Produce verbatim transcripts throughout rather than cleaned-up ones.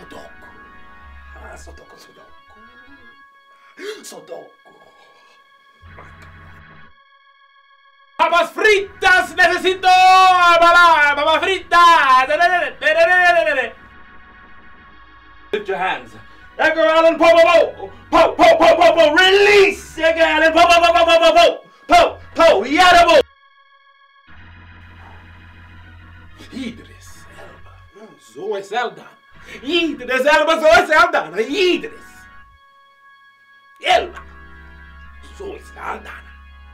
Sudoku. Ah, Sudoku, Sudoku. Sudoku. Papas fritas, necesito papas fritas. Lift your hands. Edgar Allan Poe, Poe, Poe, Poe, Poe, Poe, Poe, release Edgar Allan Poe, Poe, Poe, Poe, Poe, Poe, Poe, Poe, Yadabo. Idris Elba, så är Zeldan. Idris Elba, så är Zeldan. Idris Elba, så är Zeldan.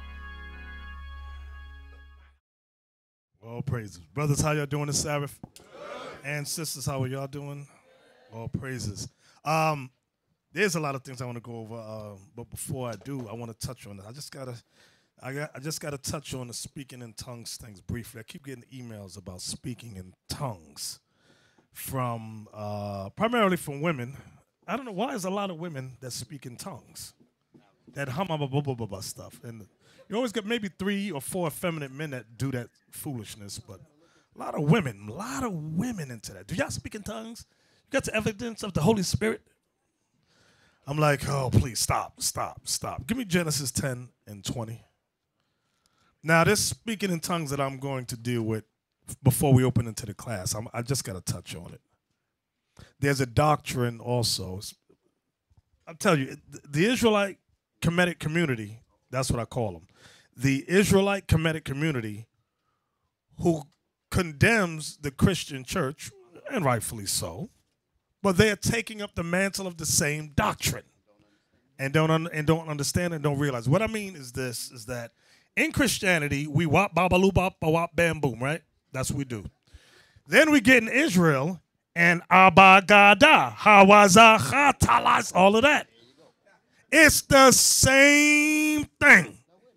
All praises. Brothers, how y'all doing this Sabbath? And sisters, how are y'all doing? All praises. Um, there's a lot of things I want to go over, uh, but before I do, I want to touch on it. I just gotta, I got, I just gotta touch on the speaking in tongues things briefly. I keep getting emails about speaking in tongues from, uh, primarily from women. I don't know why there's a lot of women that speak in tongues, that hum blah blah blah blah stuff, and you always get maybe three or four effeminate men that do that foolishness, but a lot of women, a lot of women into that. Do y'all speak in tongues? You got the evidence of the Holy Spirit? I'm like, oh, please stop, stop, stop. Give me Genesis ten and twenty. Now, this speaking in tongues that I'm going to deal with before we open into the class, I'm, I just got to touch on it. There's a doctrine also. I'll tell you, the Israelite Kemetic community, that's what I call them. The Israelite Kemetic community who condemns the Christian church, and rightfully so, but they are taking up the mantle of the same doctrine and don't un and don't understand and don't realize. What I mean is this, is that in Christianity, we wop, babaloo, bop, wop, bam, boom, right? That's what we do. Then we get in Israel and abagada, hawaza, chatalas, all of that. It's the same thing.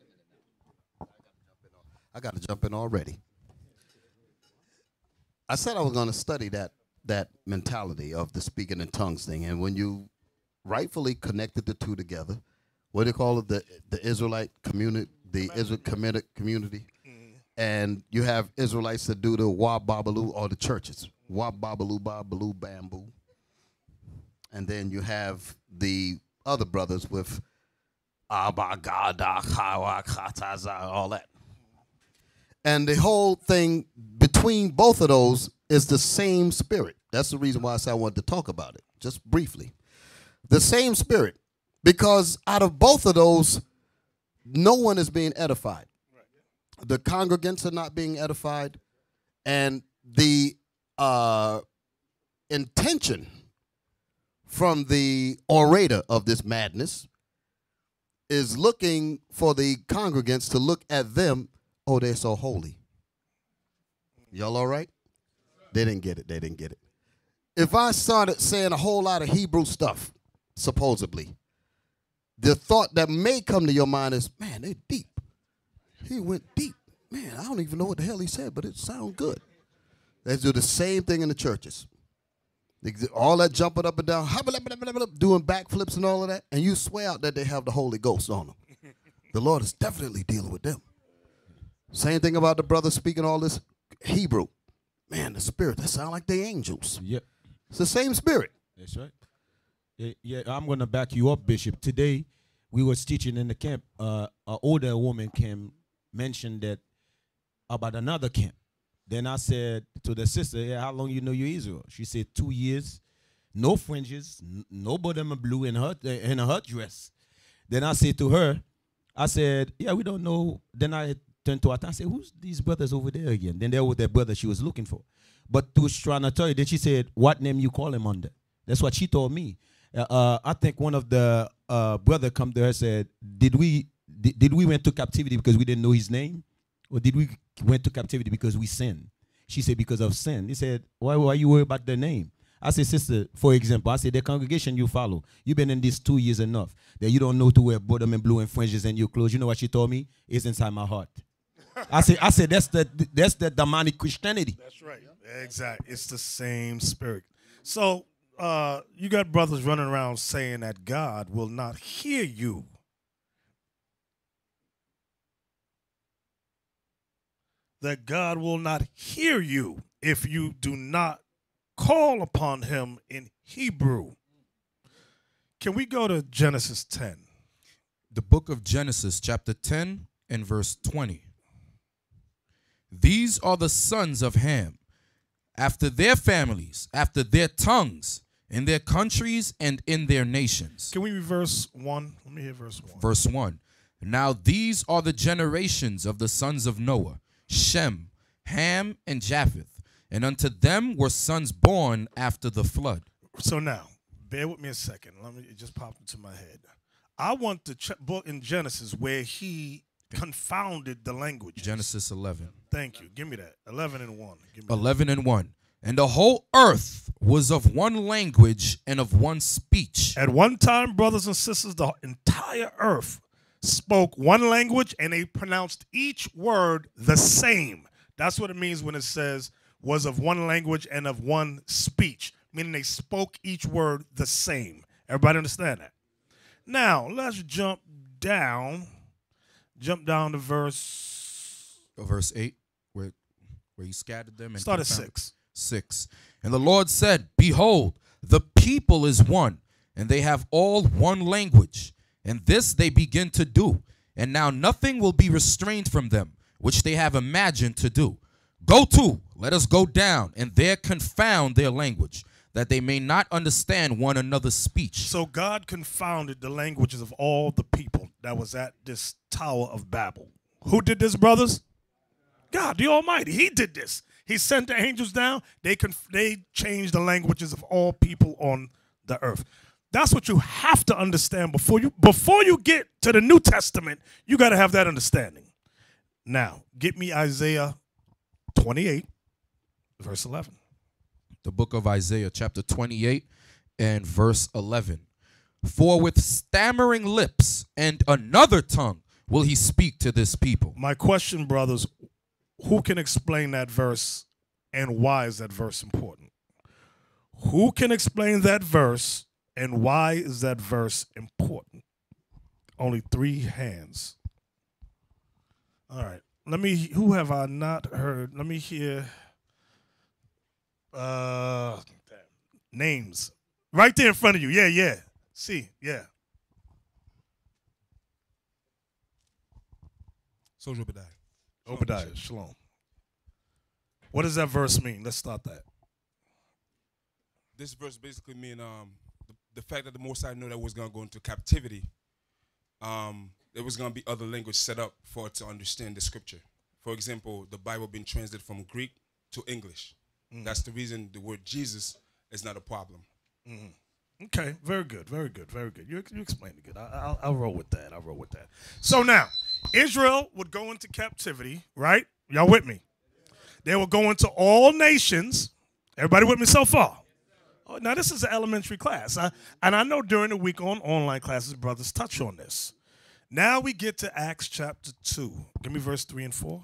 I got to jump in already. I said I was going to study that that mentality of the speaking in tongues thing, and when you rightfully connected the two together, what do you call it? The the Israelite community, the Israel committed community, mm. and you have Israelites that do the wab babaloo, or the churches wab babaloo babaloo bamboo, and then you have the other brothers with abagada, chawa, chataza, all that. And the whole thing between both of those is the same spirit. That's the reason why I said I wanted to talk about it, just briefly. The same spirit, because out of both of those, no one is being edified. The congregants are not being edified, and the uh, intention from the orator of this madness is looking for the congregants to look at them. Oh, they're so holy. Y'all all right? They didn't get it. They didn't get it. If I started saying a whole lot of Hebrew stuff, supposedly, the thought that may come to your mind is, man, they're deep. He went deep. Man, I don't even know what the hell he said, but it sounds good. They do the same thing in the churches. They, all that jumping up and down, doing backflips and all of that, and you swear out that they have the Holy Ghost on them. The Lord is definitely dealing with them. Same thing about the brothers speaking all this Hebrew. Man, the spirit, that sound like they angels. Yep. It's the same spirit. That's right. Yeah, yeah, I'm going to back you up, Bishop. Today, we was teaching in the camp. Uh, an older woman came, mentioned that about another camp. Then I said to the sister, yeah, how long you know you Israel? She said two years, no fringes, n no bottom blue in her, in her dress. Then I said to her, I said, yeah, we don't know. Then I turned to her and said, who's these brothers over there again? Then there was that brother she was looking for. But to was trying to tell you, then she said, what name you call him under? That's what she told me. Uh, uh, I think one of the uh, brother come to her and said, did we, did, did we went to captivity because we didn't know his name? Or did we went to captivity because we sinned? She said, because of sin. He said, why, why you worry about the name? I said, sister, for example, I said, the congregation you follow, you've been in this two years enough that you don't know to wear bottom and blue and fringes and your clothes. You know what she told me? It's inside my heart. I said, I said, that's the that's the demonic Christianity. That's right. Exactly. It's the same spirit. So uh, you got brothers running around saying that God will not hear you. That God will not hear you if you do not call upon him in Hebrew. Can we go to Genesis ten? The book of Genesis, chapter ten and verse twenty. These are the sons of Ham, after their families, after their tongues, in their countries and in their nations. Can we reverse one? Let me hear verse one. Verse one. Now these are the generations of the sons of Noah, Shem, Ham, and Japheth, and unto them were sons born after the flood. So now, bear with me a second. Let me, it just popped into my head. I want the ch- book in Genesis where he confounded the language. Genesis eleven. Thank you. Give me that. eleven and one. Give me eleven and one. And the whole earth was of one language and of one speech. At one time, brothers and sisters, the entire earth spoke one language and they pronounced each word the same. That's what it means when it says was of one language and of one speech, meaning they spoke each word the same. Everybody understand that? Now, let's jump down. Jump down to verse... Verse eight, where, where he scattered them. And Start at confounded- six. Six. And the Lord said, Behold, the people is one, and they have all one language. And this they begin to do. And now nothing will be restrained from them, which they have imagined to do. Go to, let us go down, and there confound their language, that they may not understand one another's speech. So God confounded the languages of all the people that was at this Tower of Babel. Who did this, brothers? God, the Almighty. He did this. He sent the angels down. They conf- they changed the languages of all people on the earth. That's what you have to understand before you before you get to the New Testament. You got to have that understanding. Now, get me Isaiah twenty-eight, verse eleven. The book of Isaiah, chapter twenty-eight and verse eleven. For with stammering lips and another tongue will he speak to this people. My question, brothers, who can explain that verse and why is that verse important? Who can explain that verse and why is that verse important? Only three hands. All right. Let me, who have I not heard? Let me hear uh, names. Right there in front of you. Yeah, yeah. See, yeah. Soldier Obadiah. Obadiah, shalom. What does that verse mean? Let's start that. This verse basically mean um, the, the fact that the Most High knew that we was gonna go into captivity. Um, there was gonna be other language set up for it to understand the scripture. For example, the Bible being translated from Greek to English. Mm. That's the reason the word Jesus is not a problem. Mm. Okay, very good, very good, very good. You, you explained it good. I, I'll, I'll roll with that. I'll roll with that. So now, Israel would go into captivity, right? Y'all with me? They will go into all nations. Everybody with me so far? Oh, now, this is an elementary class. I, and I know during the week on online classes, brothers touch on this. Now we get to Acts chapter two. Give me verse three and four.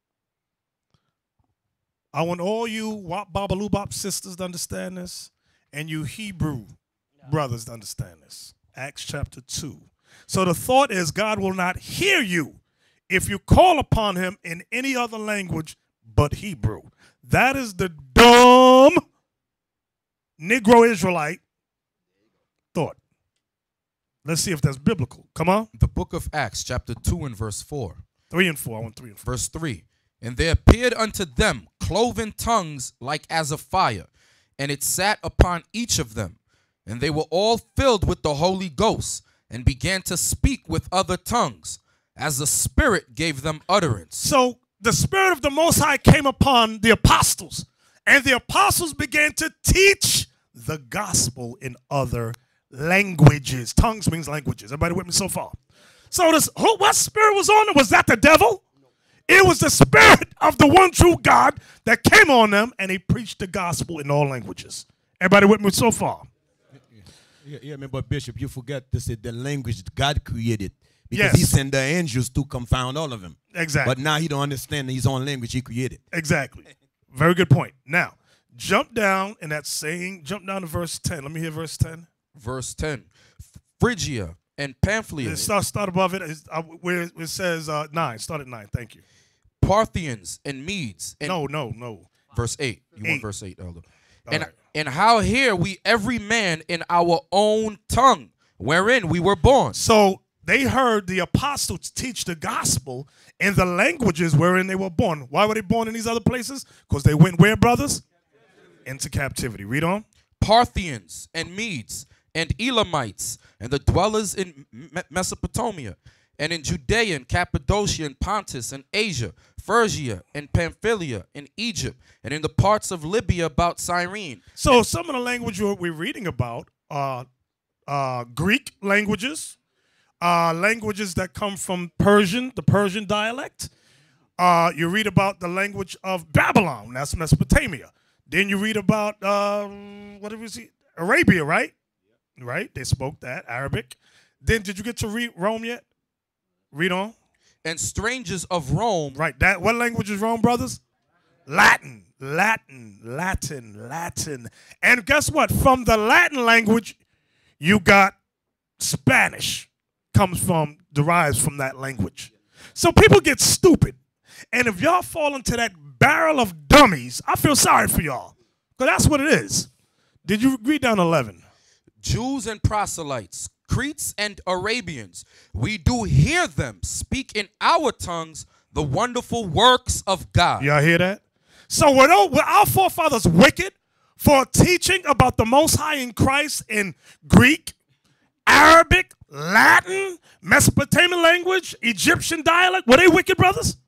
I want all you wop babaloo bop sisters to understand this, and you Hebrew brothers to understand this. Acts chapter two. So the thought is God will not hear you if you call upon him in any other language but Hebrew. That is the dumb Negro Israelite thought. Let's see if that's biblical. Come on. The book of Acts, chapter two and verse four. Three and four. I want three and four. Verse three. And there appeared unto them cloven tongues like as of fire, and it sat upon each of them. And they were all filled with the Holy Ghost, and began to speak with other tongues, as the Spirit gave them utterance. So the Spirit of the Most High came upon the apostles, and the apostles began to teach the gospel in other languages. Tongues means languages. Everybody with me so far? So this, who, what spirit was on them? Was that the devil? It was the Spirit of the one true God that came on them, and he preached the gospel in all languages. Everybody with me so far? Yeah, yeah, man, but Bishop, you forget to say the language God created. Because Yes. he sent the angels to confound all of them. Exactly. But now he don't understand his own language he created. Exactly. Very good point. Now, jump down in that saying, jump down to verse ten. Let me hear verse ten. Verse ten. Phrygia and Pamphylia, Start, start above it. It's, uh, where it says uh, nine. Start at nine. Thank you. Parthians and Medes. And No, no, no. Verse eight. You Eight. want verse eight, Elder. And, right. and how hear we every man in our own tongue, wherein we were born. So they heard the apostles teach the gospel in the languages wherein they were born. Why were they born in these other places? Because they went where, brothers? Into captivity. Read on. Parthians and Medes and Elamites and the dwellers in Me- Mesopotamia and in Judea and Cappadocia and Pontus and Asia, Phrygia and Pamphylia and Egypt and in the parts of Libya about Cyrene. So some of the language we're reading about are uh, Greek languages, uh, languages that come from Persian, the Persian dialect. Uh, you read about the language of Babylon, that's Mesopotamia. Then you read about, um, what did we see? Arabia, right? Right, they spoke that, Arabic. Then did you get to read Rome yet? Read on. And strangers of Rome. Right, that what language is Rome, brothers? Latin, Latin, Latin, Latin. And guess what? From the Latin language, you got Spanish. Comes from, derives from that language. So people get stupid. And if y'all fall into that barrel of dummies, I feel sorry for y'all. Because that's what it is. Did you read down eleven? Jews and proselytes, Cretes and Arabians, we do hear them speak in our tongues the wonderful works of God. Y'all hear that? So were, those, were our forefathers wicked for teaching about the Most High in Christ in Greek, Arabic, Latin, Mesopotamian language, Egyptian dialect? Were they wicked, brothers?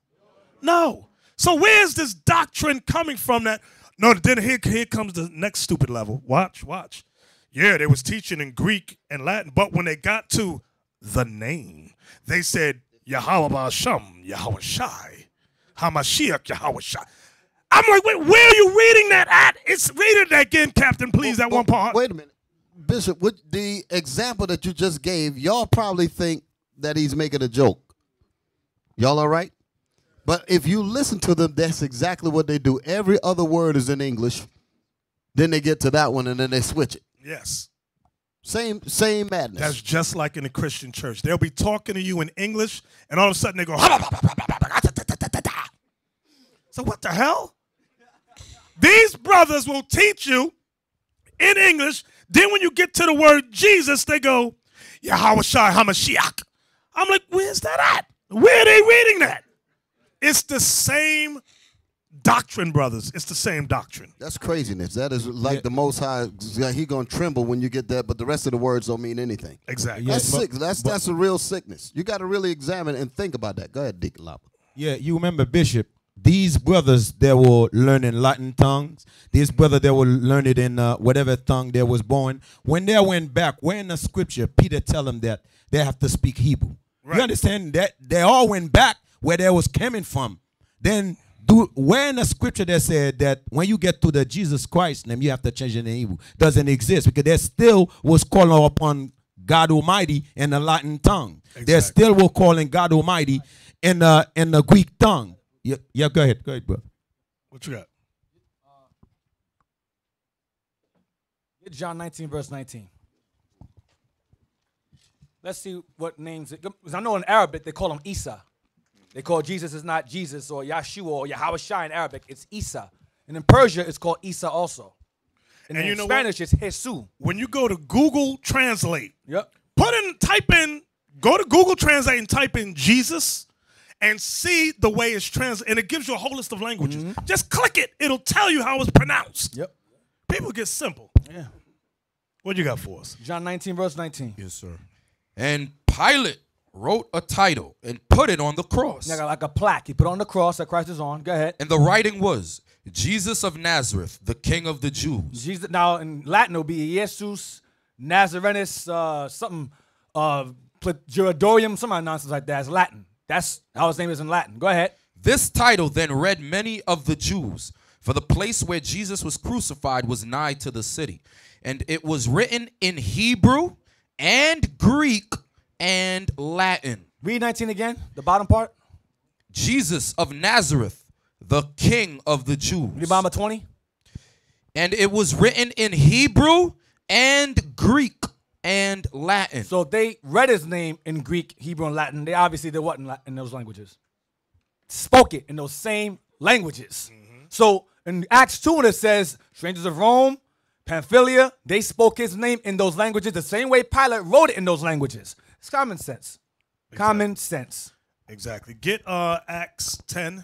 No. So where's this doctrine coming from that? No, then here, here comes the next stupid level. Watch, watch. Yeah, they was teaching in Greek and Latin, but when they got to the name, they said Yahweh Ba'Shem, Yahweh Shai, Hamashiach, Yahweh Shai. I'm like, wait, where are you reading that at? It's read it again, Captain, please, that one part. Wait a minute. Bishop, with the example that you just gave, y'all probably think that he's making a joke. Y'all all right? But if you listen to them, that's exactly what they do. Every other word is in English. Then they get to that one, and then they switch it. Yes. Same same madness. That's just like in the Christian church. They'll be talking to you in English, and all of a sudden they go, so what the hell? These brothers will teach you in English. Then when you get to the word Jesus, they go, Yahweh Shai HaMashiach. I'm like, where's that at? Where are they reading that? It's the same doctrine, brothers. It's the same doctrine. That's craziness. That is like Yeah. the Most High. He gonna tremble when you get that, but the rest of the words don't mean anything. Exactly. Yeah, That's but- sick. That's but- that's a real sickness. You got to really examine and think about that. Go ahead, Deacon Lapa. Yeah, you remember, Bishop, these brothers that were learning Latin tongues, these brothers that were learning in uh, whatever tongue they was born, when they went back, where in the scripture, Peter tell them that they have to speak Hebrew. Right. You understand that? They all went back where they was coming from. Then, do, where in the scripture they said that when you get to the Jesus Christ name, you have to change it in Hebrew? Doesn't exist, because they still was calling upon God Almighty in the Latin tongue. They Exactly. still were calling God Almighty in the in the Greek tongue. Yeah, yeah, go ahead, go ahead, bro. What you got? Get John nineteen, verse nineteen. Let's see what names it. Because I know in Arabic they call him Isa. They call Jesus is not Jesus or Yahshua or Yahweh Shai in Arabic. It's Isa. And in Persia it's called Isa also. And, And in you know Spanish it's Jesus. When you go to Google Translate, Yep. put in, type in, go to Google Translate and type in Jesus and see the way it's translated. And it gives you a whole list of languages. Just click it. It'll tell you how it's pronounced. Yep. People get simple. Yeah. What you got for us? John nineteen, verse nineteen. Yes, sir. And Pilate wrote a title and put it on the cross. Like a, like a plaque. He put on the cross that Christ is on. Go ahead. And the writing was, Jesus of Nazareth, the King of the Jews. Jesus. Now in Latin it'll be Jesus Nazarenus, uh, something, uh, Juridorium, some nonsense like that. It's Latin. That's how his name is in Latin. Go ahead. This title then read many of the Jews, for the place where Jesus was crucified was nigh to the city. And it was written in Hebrew and Greek and Latin. Read nineteen again, the bottom part. Jesus of Nazareth, the King of the Jews. Read bottom of twenty. And it was written in Hebrew and Greek and Latin. So they read his name in Greek, Hebrew, and Latin. They obviously did what in, La- in those languages? Spoke it in those same languages. Mm-hmm. So in Acts two, when it says strangers of Rome, Pamphylia, they spoke his name in those languages the same way Pilate wrote it in those languages. It's common sense. Exactly. Common sense. Exactly. Get uh, Acts ten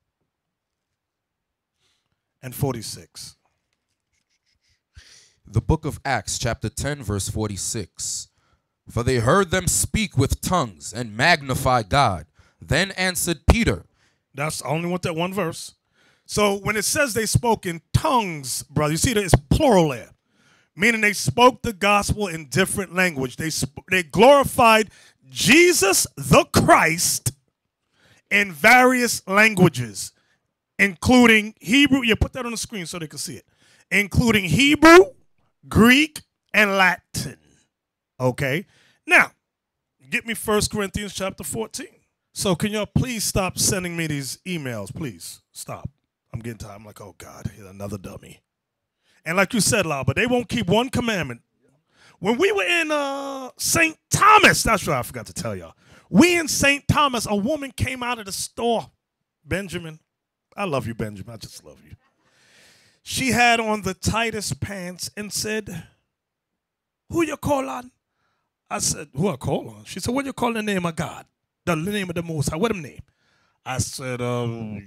and forty-six. The book of Acts, chapter ten, verse forty-six. For they heard them speak with tongues and magnify God. Then answered Peter. That's I only want that one verse. So when it says they spoke in tongues, brother, you see that it's plural there, meaning they spoke the gospel in different language. They sp- they glorified Jesus the Christ in various languages, including Hebrew. You put that on the screen so they can see it, including Hebrew, Greek, and Latin. Okay. Now, get me First Corinthians chapter fourteen. So can y'all please stop sending me these emails? Please stop. I'm getting tired. I'm like, oh, God, here's another dummy. And like you said, Lau, but they won't keep one commandment. When we were in uh, Saint Thomas, that's what I forgot to tell y'all. We in Saint Thomas, a woman came out of the store. Benjamin. I love you, Benjamin. I just love you. She had on the tightest pants and said, who you call on? I said, who I call on? She said, what you call the name of God? The name of the Most High. What him name? I said, uh,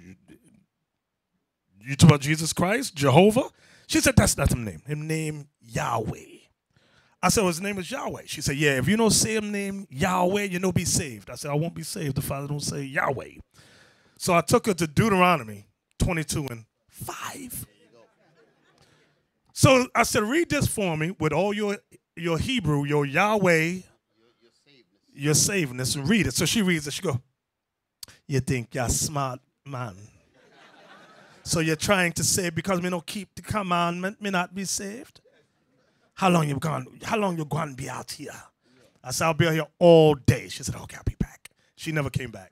you talk about Jesus Christ? Jehovah? She said, that's not him name. Him name Yahweh. I said, well, his name is Yahweh. She said, yeah, if you don't say him name Yahweh, you know be saved. I said, I won't be saved if I don't say Yahweh. So I took her to Deuteronomy twenty-two and five. So I said, read this for me with all your your Hebrew, your Yahweh, your saveness, and read it. So she reads it. She go, you think you're smart, man. So you're trying to say because me don't keep the commandment, me not be saved? How long you going? How long you going to be out here? I said, I'll be out here all day. She said, okay, I'll be back. She never came back.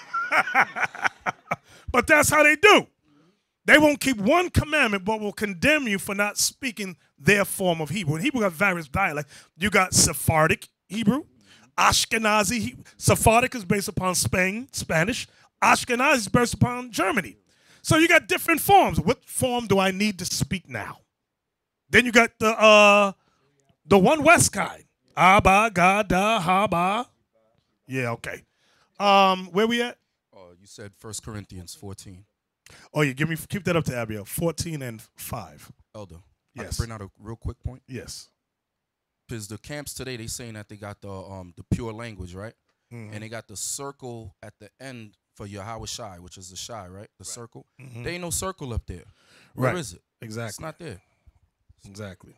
But that's how they do. They won't keep one commandment, but will condemn you for not speaking their form of Hebrew. And Hebrew got various dialects. You got Sephardic Hebrew, Ashkenazi. He- Sephardic is based upon Spain, Spanish. Ashkenazi is based upon Germany. So you got different forms. What form do I need to speak now? Then you got the uh, the one West kind. Abba, Gada, Haba. Yeah, okay. Um, where we at? Oh, you said First Corinthians fourteen. Oh, yeah, give me keep that up to Abiel. fourteen and five. Elder, I Yes. can bring out a real quick point. Yes. Because the camps today, they saying that they got the um the pure language, right? Mhm. And they got the circle at the end for Yahweh Shai, which is the Shai, right? The circle. Mhm. There ain't no circle up there. Where Right. is it? It's Exactly. not there. Exactly.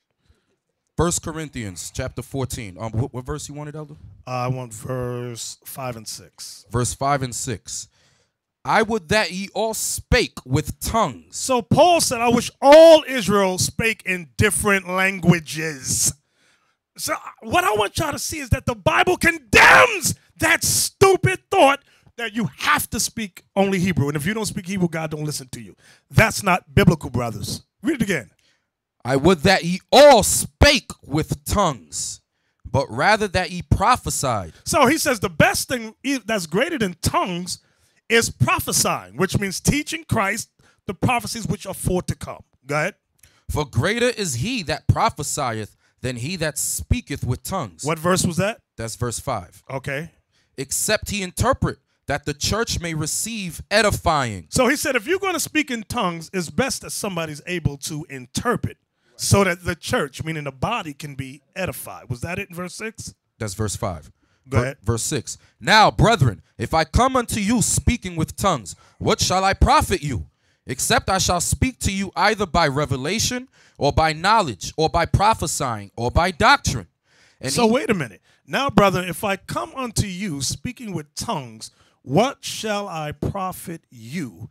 First Corinthians chapter fourteen. Um, what, what verse you wanted, Elder? I want verse five and six. Verse five and six. I would that ye all spake with tongues. So Paul said, I wish all Israel spake in different languages. So uh, what I want y'all to see is that the Bible condemns that stupid thought that you have to speak only Hebrew. And if you don't speak Hebrew, God don't listen to you. That's not biblical, brothers. Read it again. I would that ye all spake with tongues, but rather that ye prophesied. So he says the best thing i- that's greater than tongues is prophesying, which means teaching Christ the prophecies which are for to come. Go ahead. For greater is he that prophesieth than he that speaketh with tongues. What verse was that? That's verse five. Okay. Except he interpret, that the church may receive edifying. So he said if you're going to speak in tongues, it's best that somebody's able to interpret so that the church, meaning the body, can be edified. Was that it in verse six? That's verse five. Go ahead. Verse six. Now, brethren, if I come unto you speaking with tongues, what shall I profit you? Except I shall speak to you either by revelation or by knowledge or by prophesying or by doctrine. And So he- wait a minute. Now, brother, if I come unto you speaking with tongues, what shall I profit you?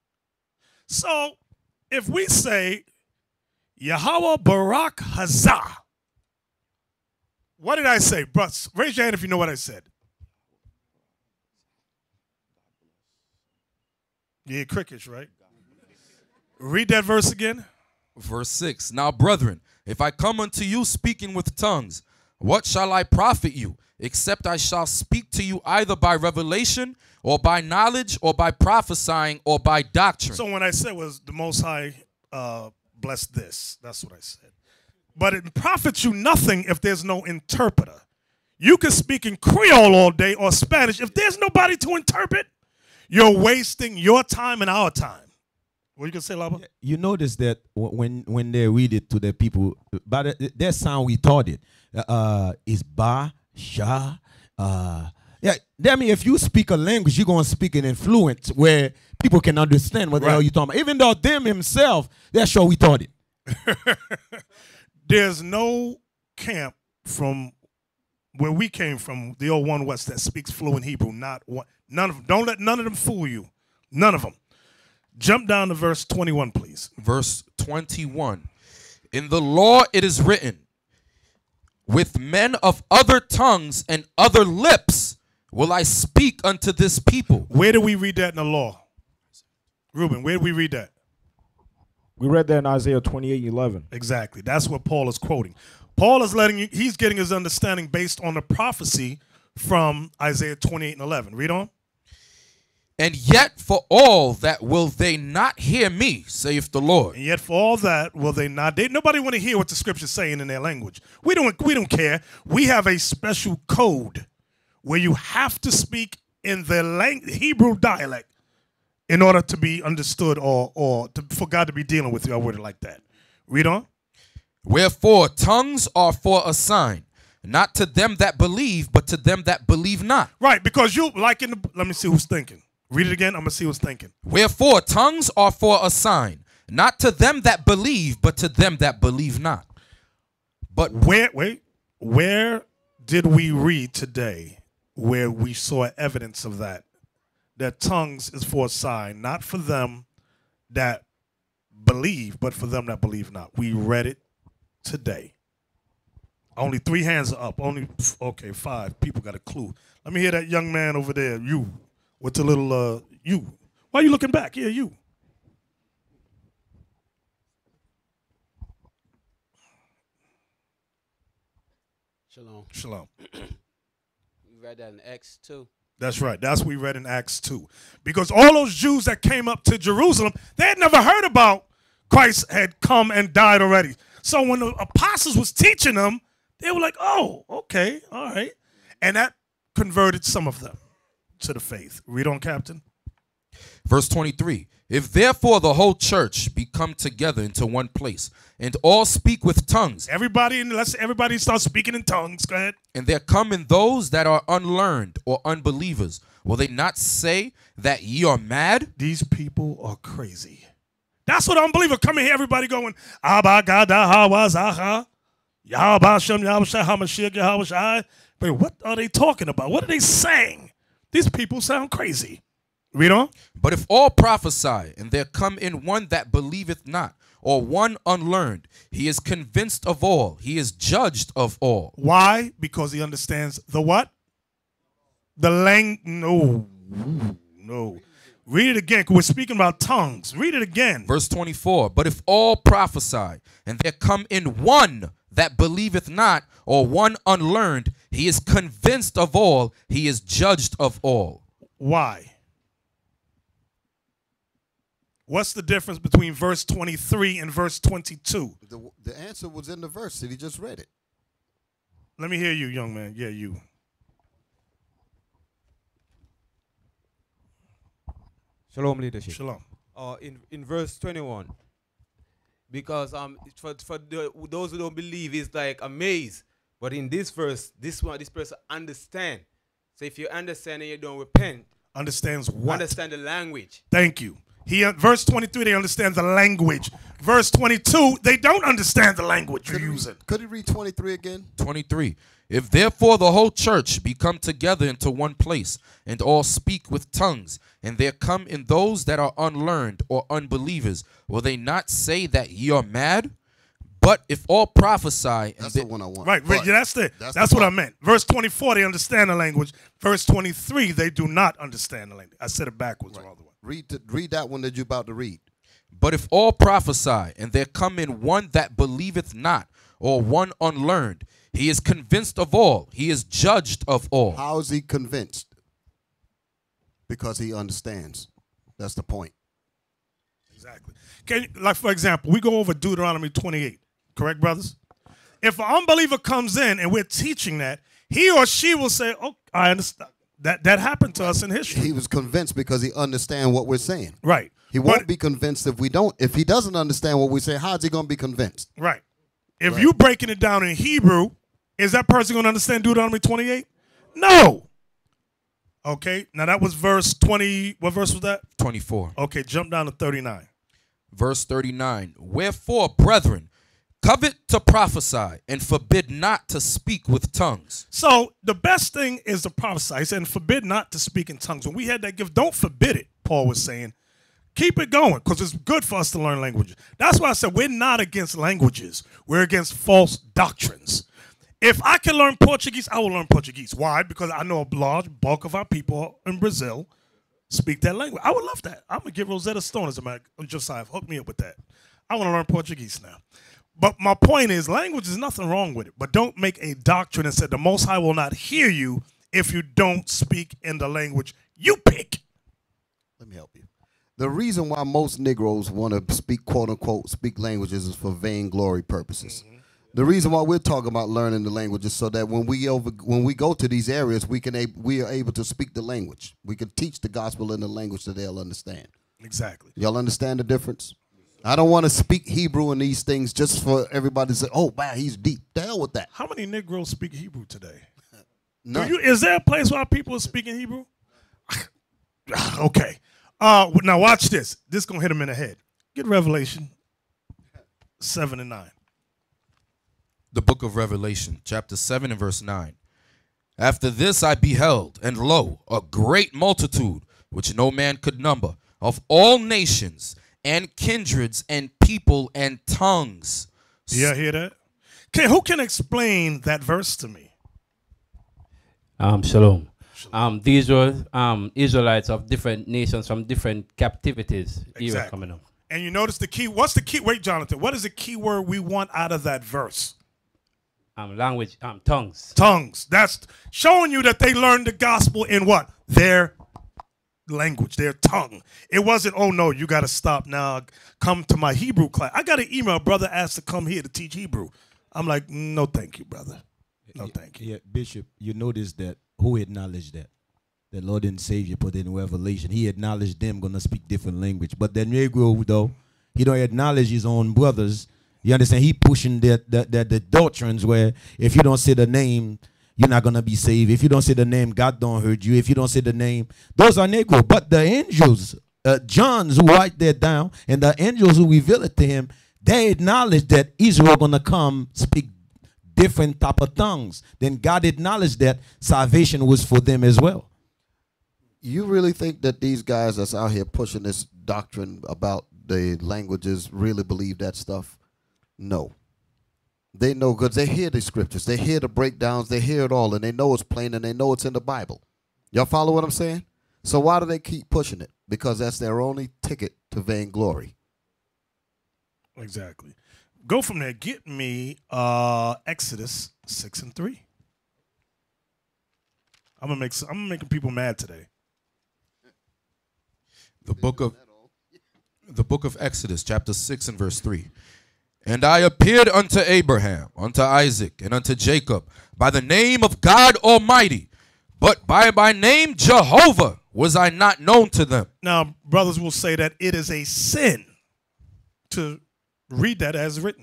So if we say Yahweh Barak Hazah, what did I say? Bro, raise your hand if you know what I said. Yeah, crickets, right? Read that verse again. Verse six. Now, brethren, if I come unto you speaking with tongues, what shall I profit you? except I shall speak to you either by revelation or by knowledge or by prophesying or by doctrine. So when I said was the Most High uh, blessed this, that's what I said. But it profits you nothing if there's no interpreter. You can speak in Creole all day or Spanish. If there's nobody to interpret, you're wasting your time and our time. What you gonna say, Laba? You notice that w- when when they read it to the people, by the, their sound we taught it uh, is ba, sha. Uh, yeah, that mean if you speak a language, you're gonna speak it in fluent where people can understand what the Right. hell you talking about. Even though them himself, that's sure we taught it. There's no camp from where we came from, the old One West, that speaks fluent Hebrew. Not one. None of them. Don't let none of them fool you. None of them. Jump down to verse twenty-one, please. Verse twenty-one. In the law it is written, with men of other tongues and other lips will I speak unto this people. Where do we read that in the law? Reuben, where do we read that? We read that in Isaiah twenty-eight eleven. Exactly. That's what Paul is quoting. Paul is letting you, he's getting his understanding based on the prophecy from Isaiah twenty-eight and eleven. Read on. And yet for all that will they not hear me, saith the Lord. And yet for all that will they not. They, nobody want to hear what the scripture's saying in their language. We don't, we don't care. We have a special code where you have to speak in the lang- Hebrew dialect in order to be understood or, or to, for God to be dealing with you. I word it like that. Read on. Wherefore tongues are for a sign, not to them that believe, but to them that believe not. Right, because you, like in the, let me see who's thinking. Read it again. I'm going to see who's thinking. Wherefore tongues are for a sign, not to them that believe, but to them that believe not. But Where, wait, where did we read today where we saw evidence of that? That tongues is for a sign, not for them that believe, but for them that believe not. We read it today. Only three hands are up. Only, okay, five people got a clue. Let me hear that young man over there, you, with the little, uh, you. Why are you looking back? Yeah, you. Shalom. Shalom. We read that in Acts two. That's right. That's what we read in Acts two. Because all those Jews that came up to Jerusalem, they had never heard about Christ had come and died already. So when the apostles was teaching them, they were like, oh, okay, all right. And that converted some of them to the faith. Read on, Captain. verse twenty-three. If therefore the whole church be come together into one place, and all speak with tongues, Everybody, in, let's everybody start speaking in tongues. Go ahead. and there come in those that are unlearned or unbelievers, will they not say that ye are mad? These people are crazy. That's what unbelievers come in here. Everybody going, Abba Gada Hawa Zaha, Yahweh Shem Yahweh Hamashiach Yahweh Shai. But what are they talking about? What are they saying? These people sound crazy. Read on. But if all prophesy, and there come in one that believeth not, or one unlearned, he is convinced of all, he is judged of all. Why? Because he understands the what? The lang. No, no. Read it again. 'Cause we're speaking about tongues. Read it again. Verse twenty-four. But if all prophesy, and there come in one that believeth not, or one unlearned, he is convinced of all, he is judged of all. Why? What's the difference between verse twenty-three and verse twenty-two? The, the answer was in the verse that he just read it. Let me hear you, young man. Yeah, you. Shalom leadership. Shalom. Uh, in in verse twenty-one, because um for for the, those who don't believe, it's like a maze. But in this verse, this one, this person understand. So if you understand and you don't repent, Understands what? understand the language. Thank you. He uh, verse twenty-three, they understand the language. Verse twenty-two, they don't understand the language you're Could he, using. could he read twenty-three again? twenty-three. If therefore the whole church be come together into one place, and all speak with tongues, and there come in those that are unlearned or unbelievers, will they not say that ye are mad? But if all prophesy, and That's they- the one I want. Right, right. But Yeah, that's the that's that's, the what I part. meant. Verse twenty-four, they understand the language. Verse twenty-three, they do not understand the language. I said it backwards all the way. Read the, read that one that you're about to read. But if all prophesy, and there come in one that believeth not, or one unlearned. He is convinced of all. He is judged of all. How is he convinced? Because he understands. That's the point. Exactly. Can you, like for example, we go over Deuteronomy twenty-eight, correct, brothers? If an unbeliever comes in and we're teaching that, he or she will say, "Oh, I understand." That that happened to us in history. He was convinced because he understands what we're saying. Right. He won't be convinced if we don't. If he doesn't understand what we say, how's he going to be convinced? Right. If Right. you breaking it down in Hebrew, is that person going to understand Deuteronomy twenty-eight? No. Okay. Now that was verse twenty. What verse was that? twenty-four. Okay. Jump down to thirty-nine. Verse thirty-nine. Wherefore, brethren, covet to prophesy, and forbid not to speak with tongues. So the best thing is to prophesy. He said, and forbid not to speak in tongues. When we had that gift, don't forbid it, Paul was saying. Keep it going, because it's good for us to learn languages. That's why I said we're not against languages. We're against false doctrines. If I can learn Portuguese, I will learn Portuguese. Why? Because I know a large bulk of our people in Brazil speak that language. I would love that. I'm going to get Rosetta Stone as a matter. Josiah, hook me up with that. I want to learn Portuguese now. But my point is, language is nothing wrong with it. But don't make a doctrine and say the Most High will not hear you if you don't speak in the language you pick. Let me help you. The reason why most Negroes want to speak, quote unquote, speak languages is for vainglory purposes. Mm-hmm. The reason why we're talking about learning the language is so that when we over when we go to these areas, we can a, we are able to speak the language. We can teach the gospel in the language that they'll understand. Exactly. Y'all understand the difference? I don't want to speak Hebrew in these things just for everybody to say, "Oh, wow, he's deep." The hell with that. How many Negroes speak Hebrew today? None. Do you, is there a place where people are speaking Hebrew? Okay. Uh, now watch this. This is going to hit him in the head. Get Revelation seven and nine. The book of Revelation, chapter seven and verse nine. After this I beheld, and lo, a great multitude, which no man could number, of all nations and kindreds and people and tongues. Yeah, hear that? Okay, who can explain that verse to me? Um, shalom. Um, these were um, Israelites of different nations from different captivities. Exactly. Era coming up. And you notice the key. What's the key? Wait, Jonathan. What is the key word we want out of that verse? Um, language, um, tongues. Tongues. That's showing you that they learned the gospel in what? Their language, their tongue. It wasn't, oh no, you got to stop now. Come to my Hebrew class. I got an email. Brother asked to come here to teach Hebrew. I'm like, no, thank you, brother. No, thank you. Yeah, Bishop, you notice that who acknowledged that? The Lord and Savior put in Revelation. He acknowledged them going to speak different language. But the Negro, though, he don't acknowledge his own brothers. You understand? He pushing the, the, the, the doctrines where if you don't say the name, you're not going to be saved. If you don't say the name, God don't hurt you. If you don't say the name, those are Negro. But the angels, uh, John's who write that down, and the angels who reveal it to him, they acknowledge that Israel going to come speak different type of tongues. Then God acknowledged that salvation was for them as well. You really think that these guys that's out here pushing this doctrine about the languages really believe that stuff? No. They know because they hear the scriptures. They hear the breakdowns. They hear it all, and they know it's plain, and they know it's in the Bible. Y'all follow what I'm saying? So why do they keep pushing it? Because that's their only ticket to vainglory. Exactly. Go from there. Get me uh, Exodus six and three. I'm gonna make. I'm gonna making people mad today. The book of the book of Exodus, chapter six and verse three. And I appeared unto Abraham, unto Isaac, and unto Jacob by the name of God Almighty, but by my name Jehovah was I not known to them. Now, brothers will say that it is a sin to read that as written.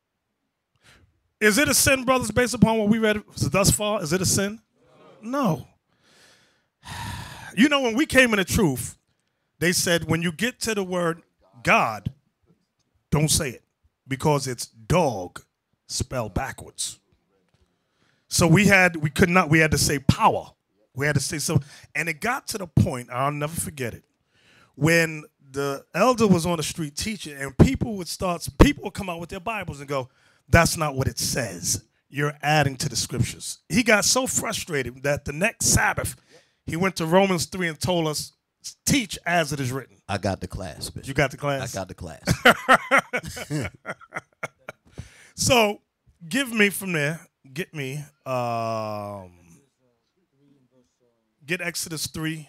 Is it a sin, brothers, based upon what we read thus far? Is it a sin? No. You know, when we came in the truth, they said when you get to the word God, don't say it because it's dog spelled backwards. So we had, we could not, we had to say power. We had to say so. And it got to the point, I'll never forget it, when the elder was on the street teaching and people would start, people would come out with their Bibles and go, that's not what it says. You're adding to the scriptures. He got so frustrated that the next Sabbath, he went to Romans three and told us, teach as it is written. I got the class, Bishop. You got the class? I got the class. So give me from there, get me, um, get Exodus three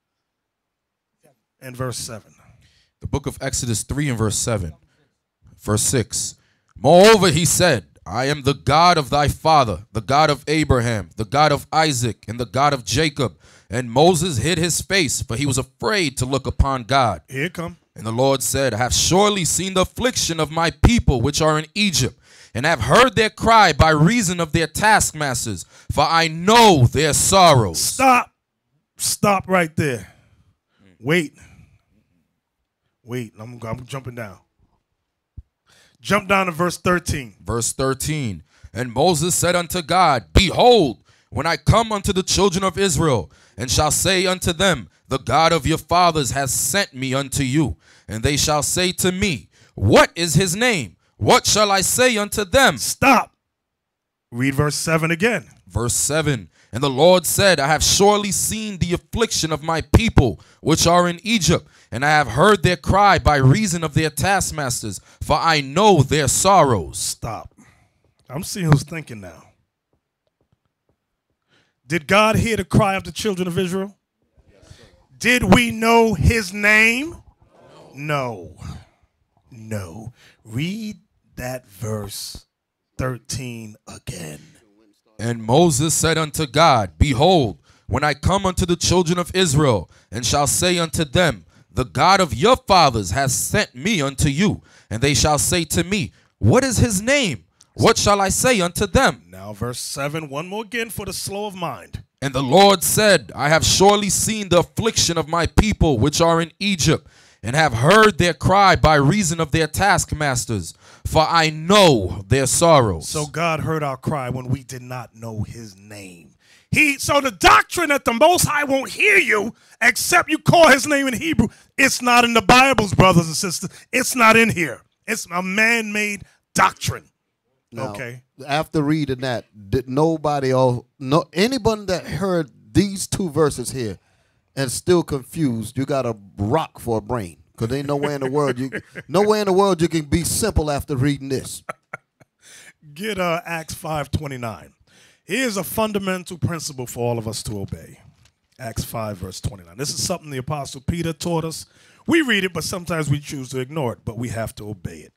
and verse seven. The book of Exodus three and verse seven. Verse six. Moreover, he said, I am the God of thy father, the God of Abraham, the God of Isaac, and the God of Jacob. And Moses hid his face, for he was afraid to look upon God. Here it come. And the Lord said, I have surely seen the affliction of my people which are in Egypt, and have heard their cry by reason of their taskmasters, for I know their sorrows. Stop. Stop right there. Wait. Wait, I'm, I'm jumping down. Jump down to verse thirteen. Verse thirteen. And Moses said unto God, Behold, when I come unto the children of Israel, and shall say unto them, The God of your fathers has sent me unto you. And they shall say to me, What is his name? What shall I say unto them? Stop. Read verse seven again. Verse seven. And the Lord said, I have surely seen the affliction of my people which are in Egypt, and I have heard their cry by reason of their taskmasters, for I know their sorrows. Stop. I'm seeing who's thinking now. Did God hear the cry of the children of Israel? Did we know his name? No. No. Read that verse thirteen again. And Moses said unto God, Behold, when I come unto the children of Israel, and shall say unto them, The God of your fathers has sent me unto you. And they shall say to me, What is his name? What shall I say unto them? Now verse seven, one more again for the slow of mind. And the Lord said, I have surely seen the affliction of my people which are in Egypt, and have heard their cry by reason of their taskmasters, for I know their sorrows. So God heard our cry when we did not know his name. He so the doctrine that the Most High won't hear you except you call his name in Hebrew, it's not in the Bibles, brothers and sisters. It's not in here. It's a man-made doctrine. Now, okay. After reading that, did nobody or no anyone that heard these two verses here and still confused, you got a rock for a brain, because ain't nowhere in the world you nowhere in the world you can be simple after reading this. Get uh, Acts five twenty-nine. Here's a fundamental principle for all of us to obey. Acts five verse twenty-nine. This is something the Apostle Peter taught us. We read it, but sometimes we choose to ignore it, but we have to obey it.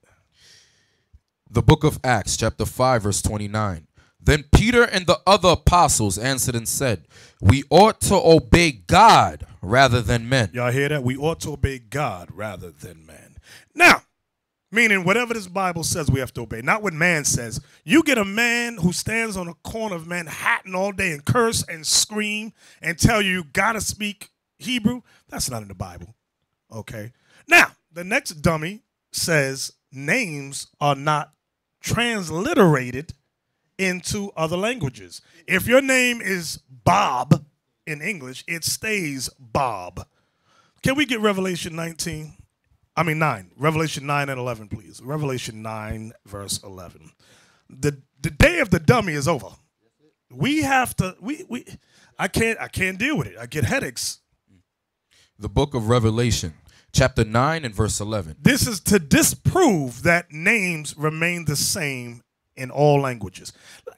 The book of Acts, chapter five, verse twenty-nine. Then Peter and the other apostles answered and said, We ought to obey God rather than men. Y'all hear that? We ought to obey God rather than man. Now, meaning whatever this Bible says we have to obey, not what man says. You get a man who stands on a corner of Manhattan all day and curse and scream and tell you you got to speak Hebrew. That's not in the Bible. Okay. Now, the next dummy says names are not transliterated into other languages. If your name is Bob in English, it stays Bob. Can we get Revelation nineteen? I mean nine. Revelation nine and eleven, please. Revelation nine, verse eleven. The the day of the dummy is over. We have to we we I can't I can't deal with it. I get headaches. The book of Revelation, chapter nine and verse eleven. This is to disprove that names remain the same in all languages.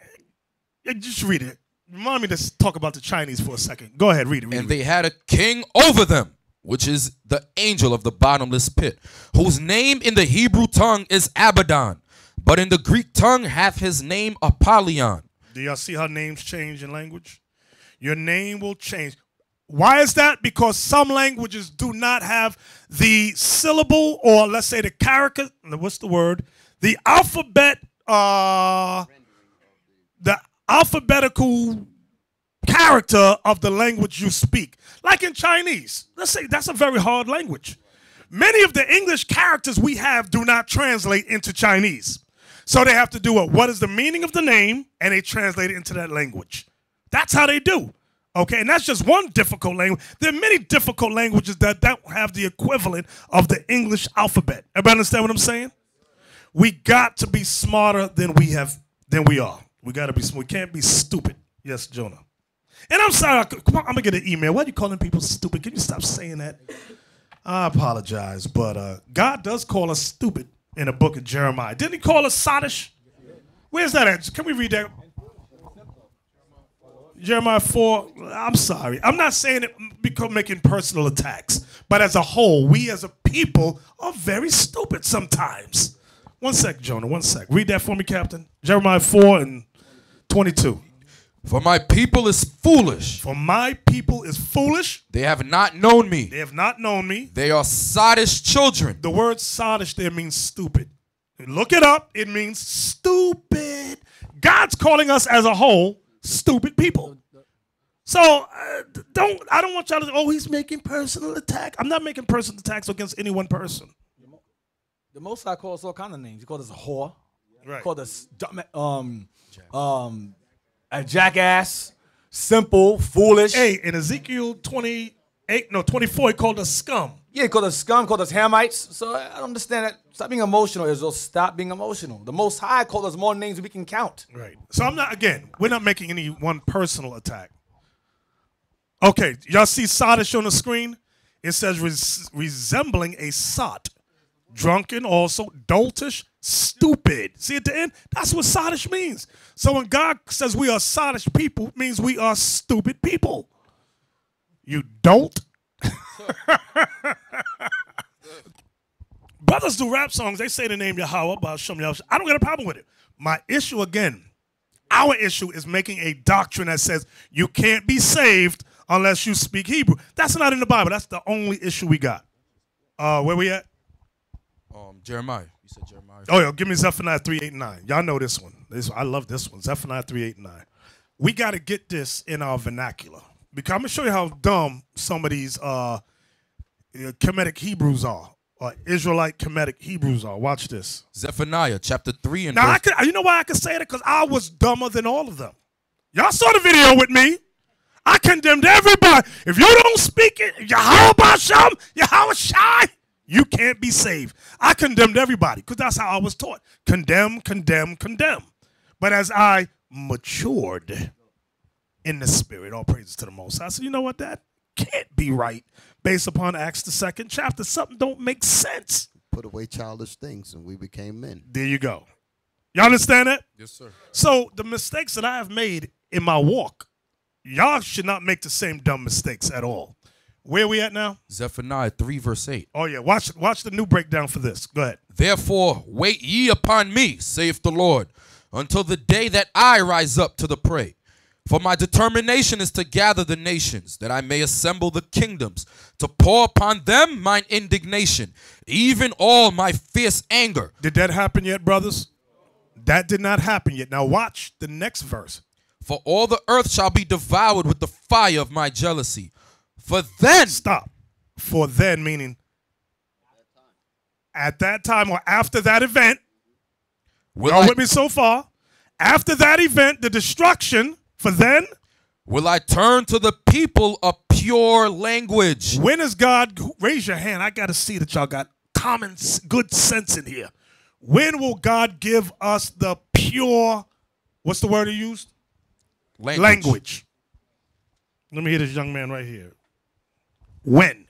Just read it. Remind me to talk about the Chinese for a second. Go ahead, read it. Read and it, they read it. had a king over them, which is the angel of the bottomless pit, whose name in the Hebrew tongue is Abaddon, but in the Greek tongue hath his name Apollyon. Do y'all see how names change in language? Your name will change. Why is that? Because some languages do not have the syllable, or let's say the character, what's the word? The alphabet, uh, the alphabetical character of the language you speak. Like in Chinese. Let's say that's a very hard language. Many of the English characters we have do not translate into Chinese. So they have to do what? What is the meaning of the name? And they translate it into that language. That's how they do. Okay, and that's just one difficult language. There are many difficult languages that don't have the equivalent of the English alphabet. Everybody understand what I'm saying? We got to be smarter than we have than we are. We got to be. We can't be stupid. Yes, Jonah. And I'm sorry. Come on, I'm gonna get an email. Why are you calling people stupid? Can you stop saying that? I apologize, but uh, God does call us stupid in the book of Jeremiah. Didn't He call us sottish? Where's that at? Can we read that? Jeremiah four. I'm sorry. I'm not saying it because making personal attacks, but as a whole, we as a people are very stupid sometimes. One sec, Jonah. One sec. Read that for me, Captain. Jeremiah four and twenty-two. For my people is foolish. For my people is foolish. They have not known me. They have not known me. They are sottish children. The word sottish there means stupid. Look it up. It means stupid. God's calling us as a whole stupid people. So uh, don't. I don't want y'all to. Oh, he's making personal attack. I'm not making personal attacks against any one person. The Most High calls all kind of names. He called us a whore. Right. He called us dumb, um, um, a jackass, simple, foolish. Hey, in Ezekiel twenty-eight, no, twenty-four, he called us scum. Yeah, he called us scum, called us Hamites. So I don't understand that. Stop being emotional, Israel. Stop being emotional. The Most High called us more names than we can count. Right. So I'm not, again, we're not making any one personal attack. Okay, y'all see sottish on the screen? It says res resembling a sot. Drunken also, doltish, stupid. See at the end? That's what sottish means. So when God says we are sottish people, it means we are stupid people. You dolt. Brothers do rap songs. They say the name Yahweh, but Shem Yahweh. I don't got a problem with it. My issue, again, our issue is making a doctrine that says you can't be saved unless you speak Hebrew. That's not in the Bible. That's the only issue we got. Uh, where we at? Um, Jeremiah. You said Jeremiah. Oh, yeah, give me Zephaniah three, eight, and nine. Y'all know this one. This, I love this one. Zephaniah three, eight, and nine. We got to get this in our vernacular. Because I'm going to show you how dumb some of these uh, Kemetic Hebrews are. Or Israelite Kemetic Hebrews are. Watch this. Zephaniah chapter three and now, verse. I could, you know why I can say that? Because I was dumber than all of them. Y'all saw the video with me. I condemned everybody. If you don't speak it, Yahweh Bashem, Yahweh Shai, you can't be saved. I condemned everybody because that's how I was taught. Condemn, condemn, condemn. But as I matured in the spirit, all praises to the Most High, I said, you know what, that can't be right based upon Acts the second chapter. Something don't make sense. Put away childish things and we became men. There you go. You understand that? Yes, sir. So the mistakes that I have made in my walk, y'all should not make the same dumb mistakes at all. Where are we at now? Zephaniah three verse eight. Oh, yeah. Watch, watch the new breakdown for this. Go ahead. Therefore, wait ye upon me, saith the Lord, until the day that I rise up to the prey. For my determination is to gather the nations, that I may assemble the kingdoms, to pour upon them mine indignation, even all my fierce anger. Did that happen yet, brothers? That did not happen yet. Now watch the next verse. For all the earth shall be devoured with the fire of my jealousy. For then... Stop. For then, meaning at that time or after that event. Will Y'all I, with me so far? After that event, the destruction, for then... will I turn to the people a pure language. When is God... Raise your hand. I got to see that y'all got common, good sense in here. When will God give us the pure... What's the word he used? Language. Language. Let me hear this young man right here. When?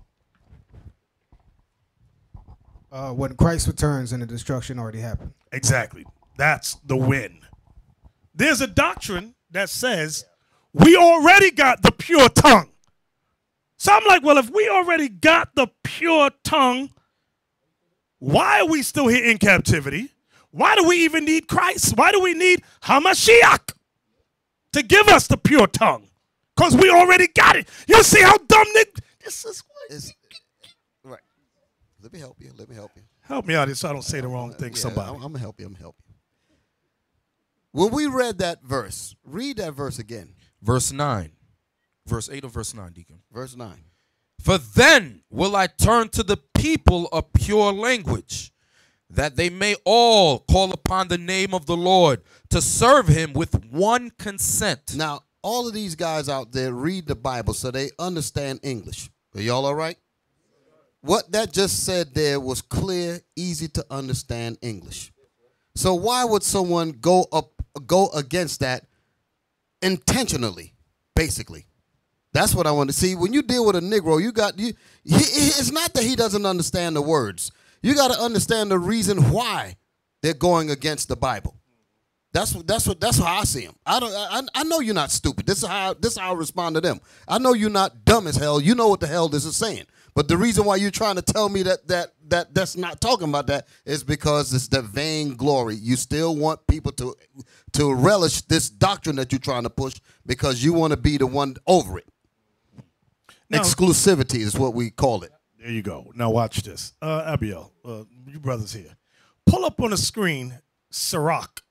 Uh, when Christ returns and the destruction already happened. Exactly. That's the when. There's a doctrine that says we already got the pure tongue. So I'm like, well, if we already got the pure tongue, why are we still here in captivity? Why do we even need Christ? Why do we need Hamashiach to give us the pure tongue? Because we already got it. You see how dumb Nick? This is It's, right. Let me help you. Let me help you. Help me out here so I don't say the wrong thing. Yeah, Somebody. I'm, I'm gonna help you. I'm gonna help you. When we read that verse, read that verse again. Verse nine. Verse eight or verse nine, Deacon? Verse nine. For then will I turn to the people a pure language, that they may all call upon the name of the Lord to serve him with one consent. Now, all of these guys out there read the Bible so they understand English. Are y'all all right? What that just said there was clear, easy to understand English. So why would someone go up, go against that intentionally, basically? That's what I want to see. When you deal with a Negro, you got you. He, it's not that he doesn't understand the words. You got to understand the reason why they're going against the Bible. That's what that's what that's how I see them. I don't I, I know you're not stupid. This is how this is how I respond to them. I know you're not dumb as hell. You know what the hell this is saying. But the reason why you're trying to tell me that that that that's not talking about that is because it's that vain glory. You still want people to to relish this doctrine that you're trying to push because you want to be the one over it. Now, exclusivity is what we call it. There you go. Now watch this. Uh, Abiel, uh, you brothers here. Pull up on the screen, Sirach.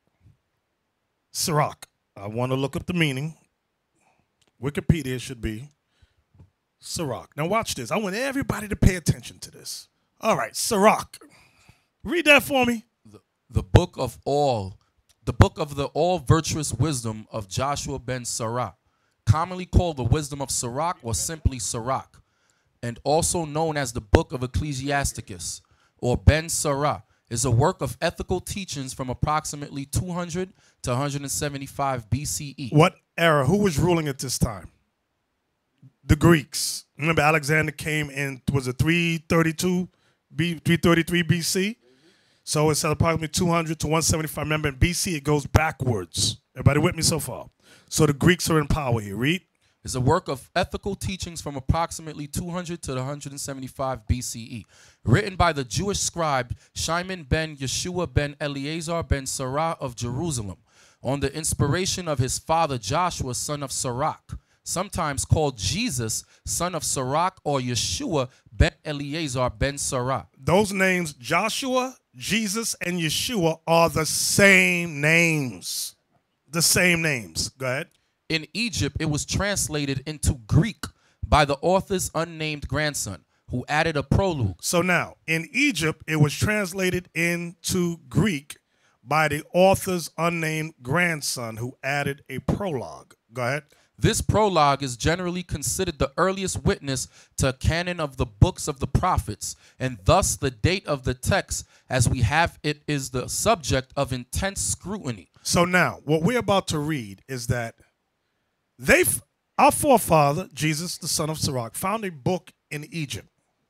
Sirach. I want to look up the meaning. Wikipedia should be Sirach. Now watch this. I want everybody to pay attention to this. All right, Sirach. Read that for me. The, the book of all, the book of the all virtuous wisdom of Joshua ben Sirach, commonly called the wisdom of Sirach or simply Sirach, and also known as the book of Ecclesiasticus or Ben Sirach, is a work of ethical teachings from approximately two hundred to one hundred seventy-five B C E. What era? Who was ruling at this time? The Greeks. Remember, Alexander came in, was it three thirty-two, B, three thirty-three B C? So it's approximately two hundred to one seventy-five. Remember, in B C, it goes backwards. Everybody with me so far? So the Greeks are in power here. Read. Is a work of ethical teachings from approximately two hundred to one hundred seventy-five B C E, written by the Jewish scribe Shimon ben Yeshua ben Eleazar ben Sirach of Jerusalem, on the inspiration of his father Joshua, son of Sirach, sometimes called Jesus, son of Sirach, or Yeshua ben Eleazar ben Sirach. Those names, Joshua, Jesus, and Yeshua, are the same names. The same names. Go ahead. In Egypt, it was translated into Greek by the author's unnamed grandson, who added a prologue. So now, in Egypt, it was translated into Greek by the author's unnamed grandson, who added a prologue. Go ahead. This prologue is generally considered the earliest witness to a canon of the books of the prophets, and thus the date of the text as we have it is the subject of intense scrutiny. So now, what we're about to read is that They, our forefather, Jesus, the son of Sirach, found a book in Egypt.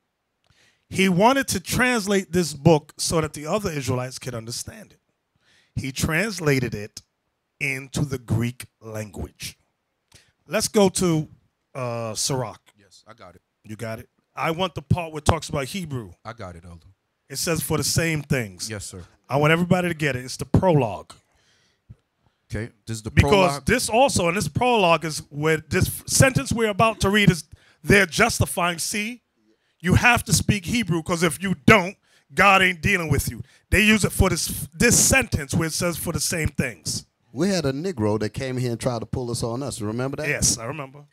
He wanted to translate this book so that the other Israelites could understand it. He translated it into the Greek language. Let's go to uh, Sirach. Yes, I got it. You got it? I want the part where it talks about Hebrew. I got it, Elder. It says for the same things. Yes, sir. I want everybody to get it. It's the prologue. Okay, this is the because prologue. this also, and this prologue is where this sentence we're about to read is they're justifying. See, you have to speak Hebrew because if you don't, God ain't dealing with you. They use it for this this sentence where it says for the same things. We had a Negro that came here and tried to pull us on us. Remember that? Yes, I remember.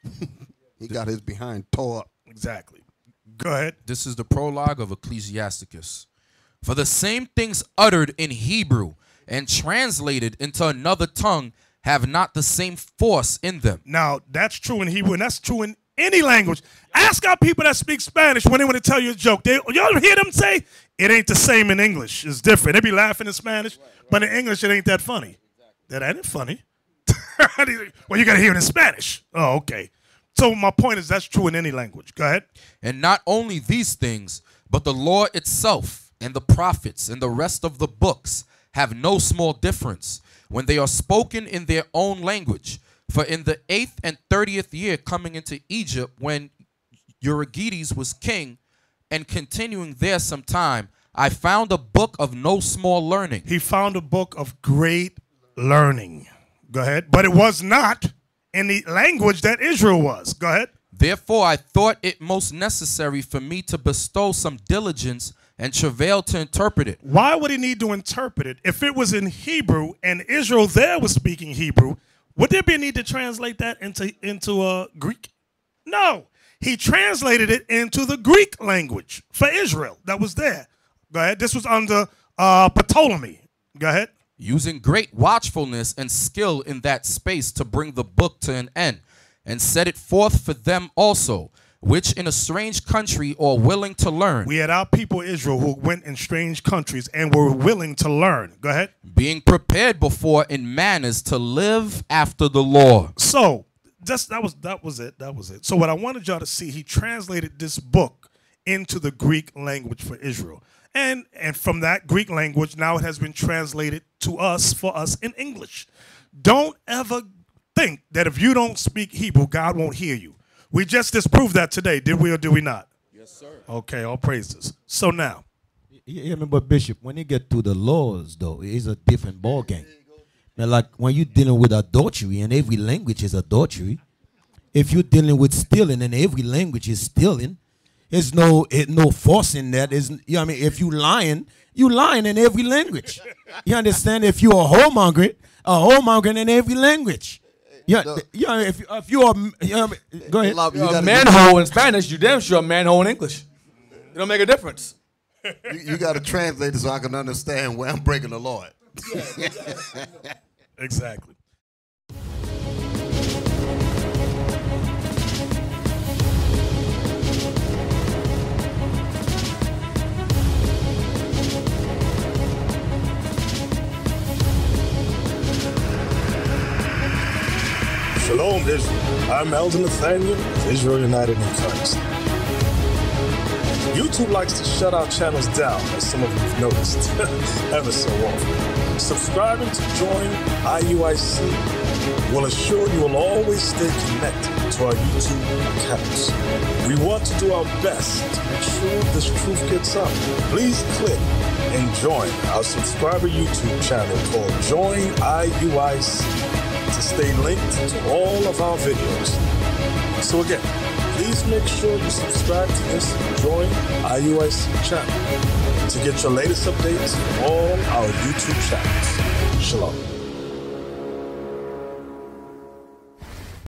He got his behind tore up. Exactly. Go ahead. This is the prologue of Ecclesiasticus. For the same things uttered in Hebrew and translated into another tongue have not the same force in them. Now, that's true in Hebrew, and that's true in any language. Ask our people that speak Spanish when they want to tell you a joke. They, y'all hear them say, it ain't the same in English. It's different. They be laughing in Spanish, right, right. But in English, it ain't that funny. Exactly. That ain't funny. Well, you got to hear it in Spanish. Oh, okay. So my point is that's true in any language. Go ahead. And not only these things, but the law itself and the prophets and the rest of the books have no small difference when they are spoken in their own language. For in the eighth and thirtieth year coming into Egypt, when Euergetes was king, and continuing there some time, I found a book of no small learning. He found a book of great learning. Go ahead. But it was not in the language that Israel was. Go ahead. Therefore, I thought it most necessary for me to bestow some diligence and travail to interpret it. Why would he need to interpret it? If it was in Hebrew and Israel there was speaking Hebrew, would there be a need to translate that into, into uh, Greek? No. He translated it into the Greek language for Israel that was there. Go ahead. This was under uh, Ptolemy. Go ahead. Using great watchfulness and skill in that space to bring the book to an end, and set it forth for them also, which in a strange country are willing to learn. We had our people Israel who went in strange countries and were willing to learn. Go ahead. Being prepared before in manners to live after the law. So just that was that was it. That was it. So what I wanted y'all to see, he translated this book into the Greek language for Israel. And, and from that Greek language, now it has been translated to us, for us in English. Don't ever think that if you don't speak Hebrew, God won't hear you. We just disproved that today, did we or did we not? Yes, sir. Okay, all praises. So now. You hear me, but Bishop, when you get to the laws, though, it's a different ball game. Now, like when you're dealing with adultery, and every language is adultery. If you're dealing with stealing, and every language is stealing, there's no it, no force in that. Is you know what I mean? If you lying, you lying in every language. You understand? If you're a whoremonger, a whoremonger in every language. Yeah, no. You know, if if you're a, you know, go ahead. You're you a manhole in Spanish, you damn sure a manhole in English. It don't make a difference. You, you got to translate it so I can understand where I'm breaking the law. Exactly. Shalom, Israel. I'm Elder Nathaniel of Israel United in Christ. YouTube likes to shut our channels down, as some of you have noticed, ever so often. Subscribing to join I U I C will assure you will always stay connected to our YouTube accounts. We want to do our best to make sure this truth gets out. Please click and join our subscriber YouTube channel called Join I U I C to stay linked to all of our videos. So again, please make sure you subscribe to this Join I U I C channel to get your latest updates from all our YouTube channels. Shalom.